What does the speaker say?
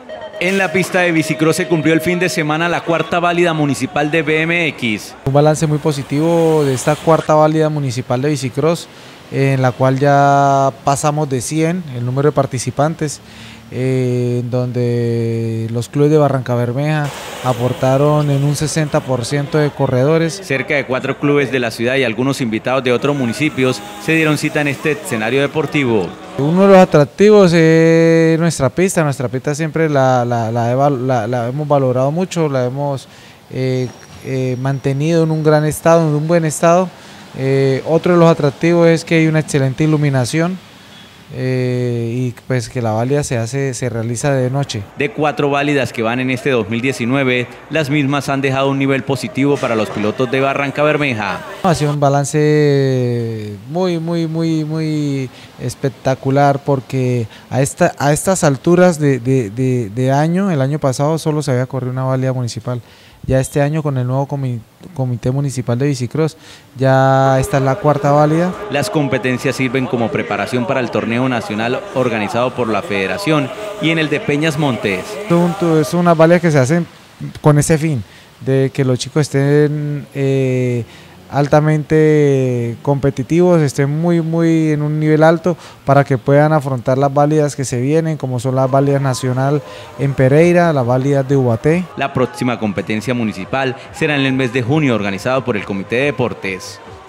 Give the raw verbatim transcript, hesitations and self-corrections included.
En la pista de bicicross se cumplió el fin de semana la cuarta válida municipal de B M X. Un balance muy positivo de esta cuarta válida municipal de bicicross, en la cual ya pasamos de cien el número de participantes, eh, donde los clubes de Barrancabermeja aportaron en un sesenta por ciento de corredores. Cerca de cuatro clubes de la ciudad y algunos invitados de otros municipios se dieron cita en este escenario deportivo. Uno de los atractivos es nuestra pista. Nuestra pista siempre la, la, la, la, la hemos valorado mucho, la hemos eh, eh, mantenido en un gran estado, en un buen estado. Eh, otro de los atractivos es que hay una excelente iluminación eh, y pues que la válida se hace, se realiza de noche. De cuatro válidas que van en este dos mil diecinueve, las mismas han dejado un nivel positivo para los pilotos de Barrancabermeja. Ha sido un balance muy, muy, muy, muy espectacular, porque a, esta, a estas alturas de, de, de, de año, el año pasado solo se había corrido una válida municipal. Ya este año, con el nuevo Comité Municipal de Bicicross, ya esta es la cuarta válida. Las competencias sirven como preparación para el torneo nacional organizado por la Federación y en el de Peñas Montes. Es una válida que se hacen con ese fin, de que los chicos estén eh, altamente competitivos, estén muy muy en un nivel alto para que puedan afrontar las válidas que se vienen, como son las válidas nacional en Pereira, las válidas de Ubaté. La próxima competencia municipal será en el mes de junio, organizado por el Comité de Deportes.